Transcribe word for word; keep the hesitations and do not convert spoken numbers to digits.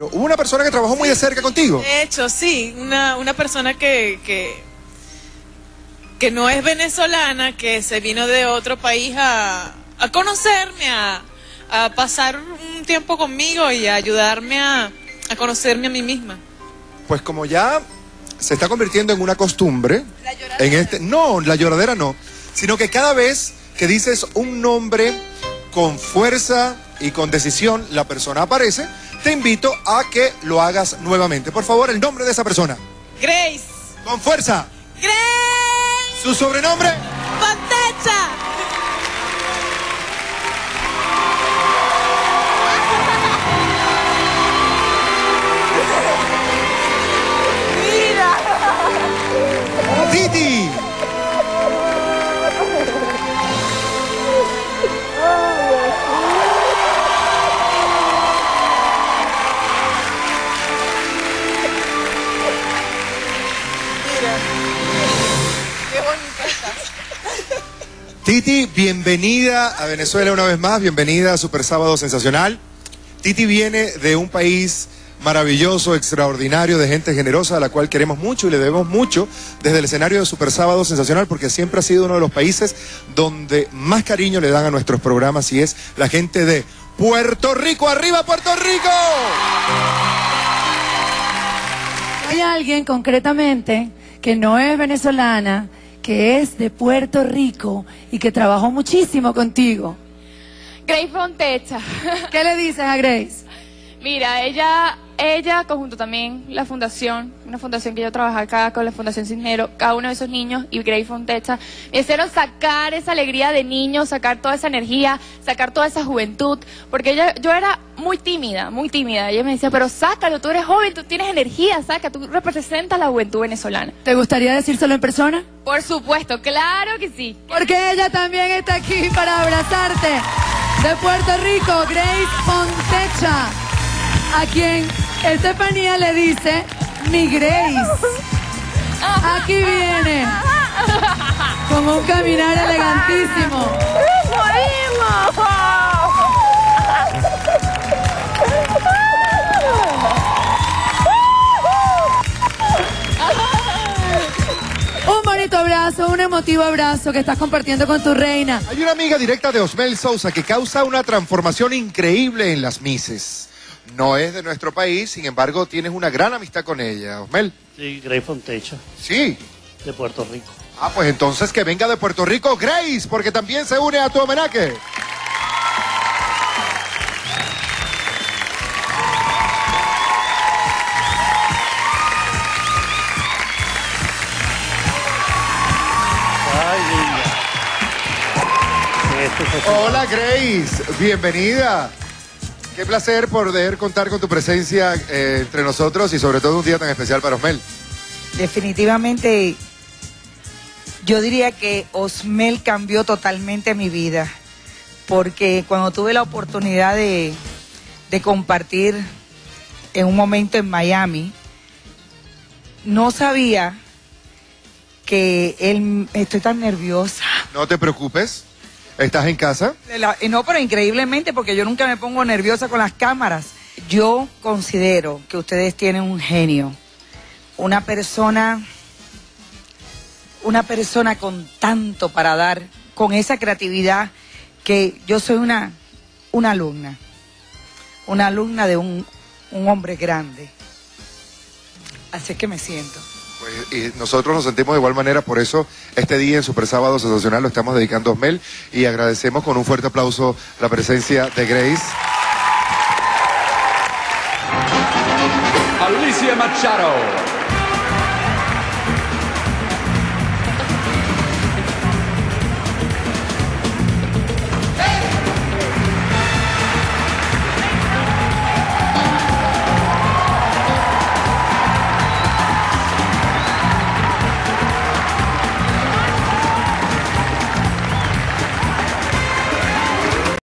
Hubo una persona que trabajó muy de cerca contigo. De hecho, sí, una, una persona que, que, que no es venezolana, que se vino de otro país a, a conocerme, a, a pasar un tiempo conmigo y a ayudarme a, a conocerme a mí misma. Pues como ya se está convirtiendo en una costumbre, ¿La lloradera? en este, no, la lloradera no, sino que cada vez que dices un nombre con fuerza y con decisión, la persona aparece. Te invito a que lo hagas nuevamente. Por favor, el nombre de esa persona. Grace. Con fuerza. Grace. Su sobrenombre. Fontecha. Mira. Titi. Qué bonita estás. Titi, bienvenida a Venezuela una vez más, bienvenida a Super Sábado Sensacional. Titi viene de un país maravilloso, extraordinario, de gente generosa a la cual queremos mucho y le debemos mucho desde el escenario de Super Sábado Sensacional, porque siempre ha sido uno de los países donde más cariño le dan a nuestros programas y es la gente de Puerto Rico. ¡Arriba Puerto Rico! Hay alguien concretamente que no es venezolana, que es de Puerto Rico y que trabajó muchísimo contigo. Grace Fontecha. ¿Qué le dices a Grace? Mira, ella, ella conjunto también la fundación, una fundación que yo trabajo acá con la Fundación Cisnero, cada uno de esos niños y Grace Fontecha, me hicieron sacar esa alegría de niños, sacar toda esa energía, sacar toda esa juventud, porque ella, yo era muy tímida, muy tímida. Ella me decía, pero sácalo, tú eres joven, tú tienes energía, saca, tú representas la juventud venezolana. ¿Te gustaría decírselo en persona? Por supuesto, claro que sí. Porque ella también está aquí para abrazarte. De Puerto Rico, Grace Fontecha, a quien Estefanía le dice, mi Grace. Aquí viene, con un caminar elegantísimo. Un bonito abrazo, un emotivo abrazo que estás compartiendo con tu reina. Hay una amiga directa de Osmel Sousa que causa una transformación increíble en las Misses. No es de nuestro país, sin embargo, tienes una gran amistad con ella, Osmel. Sí, Grace Fontecha, Sí. de Puerto Rico. Ah, pues entonces que venga de Puerto Rico Grace, porque también se une a tu homenaje. Ay, niña. Esto fue- Hola Grace, bienvenida. Qué placer poder contar con tu presencia eh, entre nosotros y sobre todo un día tan especial para Osmel. Definitivamente, yo diría que Osmel cambió totalmente mi vida, porque cuando tuve la oportunidad de, de compartir en un momento en Miami, no sabía que él, estoy tan nerviosa. No te preocupes, estás en casa. La- no, pero increíblemente, porque yo nunca me pongo nerviosa con las cámaras. Yo considero que ustedes tienen un genio, una persona, una persona con tanto para dar, con esa creatividad, que yo soy una, una alumna, una alumna de un, un hombre grande. Así es que me siento. Pues, y nosotros nos sentimos de igual manera, por eso este día en Super Sábado Sensacional lo estamos dedicando a Osmel y agradecemos con un fuerte aplauso la presencia de Grace. Alicia Machado.